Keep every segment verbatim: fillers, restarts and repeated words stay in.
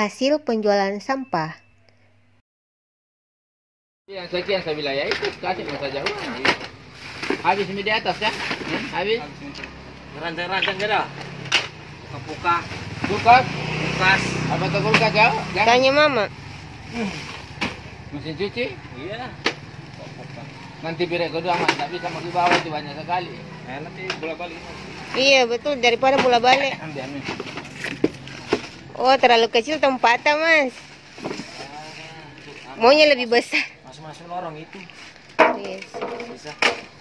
hasil penjualan sampah. Yang sekian saya bilang ya itu kasih saja uang. Habis ini di atas kan? Hmm? Habis. Rancang-rancang gak buka Kulkas? kulkas. Apa tuh kulkas jauh? Tanya mama. Mesin cuci? Iya. Nanti birek kedua mas, tapi sama di bawah itu banyak sekali. Eh, nanti bola balik. Iya betul, daripada bola balik. Ambil ambil. Oh terlalu kecil tempatnya mas. Maunya lebih besar. Masuk-masuk lorong itu. Yes. Bisa.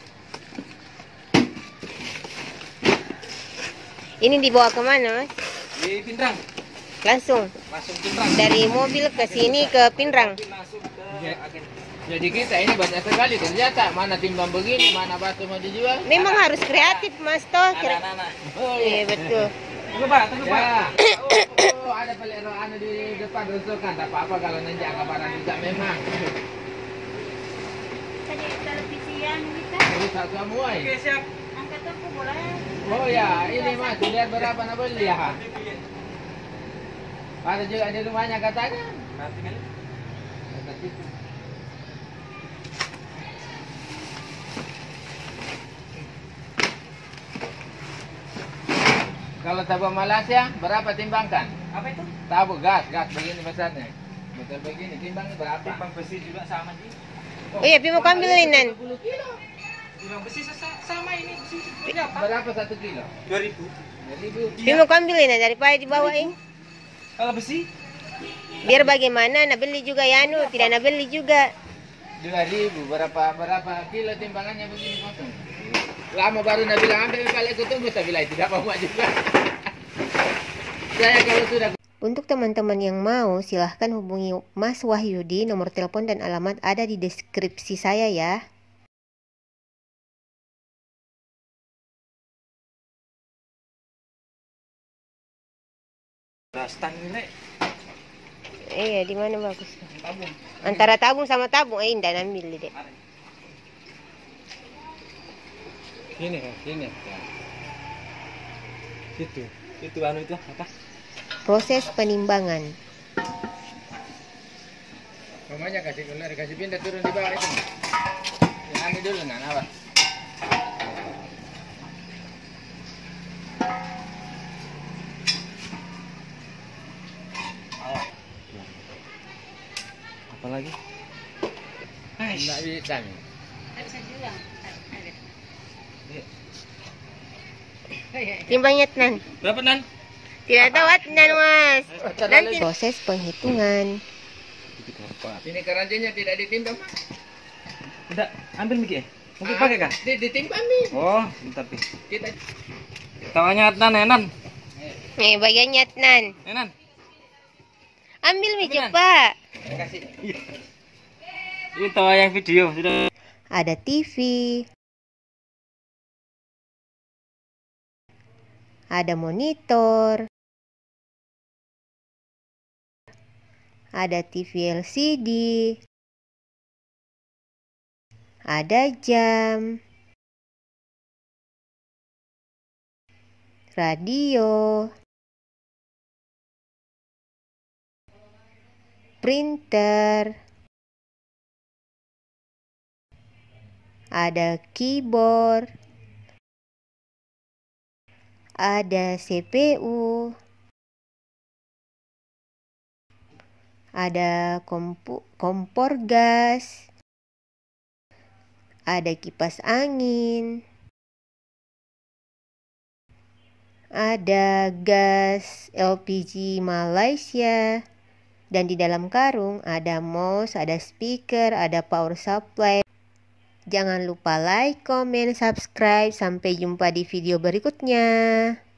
Ini dibawa kemana mas? Di Pindrang. Langsung Langsung Pindrang. dari mobil ke sini ke Pindrang. Langsung ke agen. Jadi kita ini banyak sekali ternyata mana timbang begini, mana batu mau dijual. Memang harus kreatif mas toh. Ada anak-anak. Oh Iya betul. Tunggu Pak, tunggu Pak. Ya. Oh, oh, ada pelik roh anu di depan rusukan, tak apa-apa kalau nanjak ke barang juga memang. Tadi televisian kita Rusak semua Oke, ini. siap. angkat aku boleh. Oh ya, ini mas, lihat berapa nak beli ya? Ada juga di rumahnya katanya. Nanti kan. Kata situ. Kalau tabung Malaysia berapa timbangkan? Apa itu? Tabung gas, gas begini besarnya. Betul begini, timbangnya berapa? Timbang besi juga sama sih. Oh iya, Pi mau ambil linan. dua puluh kilo. Timbang besi sa- sama ini besi berapa? Berapa satu kilo? dua ribu. dua ribu. Pi mau ambil linan daripada dibawain. Kalau besi Biar bagaimana, nak beli juga ya anu, tidak nak beli juga. dua ribu. Berapa berapa kilo timbangannya begini potong? Lama baru nak bilang ambil, kalau aku tunggu saya bilang tidak mau juga. Saya kalau sudah. Untuk teman-teman yang mau, silahkan hubungi Mas Wahyudi, nomor telepon dan alamat ada di deskripsi saya ya. Rastan ini Iya, di mana bagus? tabung. Antara tabung sama tabung, eh indah ambil deh. Sini kan, sini. Situ. Itu anu itu apa? Proses penimbangan. Mamanya kasih keluar, kasih pindah turun di bawah itu. Yang ambil dulu nah, apa? Apa lagi? Tidak bisa nih. Nggak bisa juga. Ada. Timbangnya Nan. Berapa Nan? Tidak tahu Nan mas. Nanti Nanti proses penghitungan. ini keranjangnya tidak ditimbang, Mas. Udah, ambil Miki. Mungkin pakai kah? Di, ditimbang nih. Oh, bentar Pi. Kita Tawanya Nan, ya Nan. Nih bagiannya Nan. Ya Nan. Ambil mi Ambil, Nan. cepat. kasih. Ini tawa yang video sudah. Ada T V. Ada monitor. Ada T V L C D. Ada jam. Radio. Printer. Ada keyboard. Ada C P U. Ada kompu, kompor gas. Ada kipas angin. Ada gas L P G Malaysia. Dan di dalam karung ada mouse, ada speaker, ada power supply. Jangan lupa like, comment, subscribe. Sampai jumpa di video berikutnya.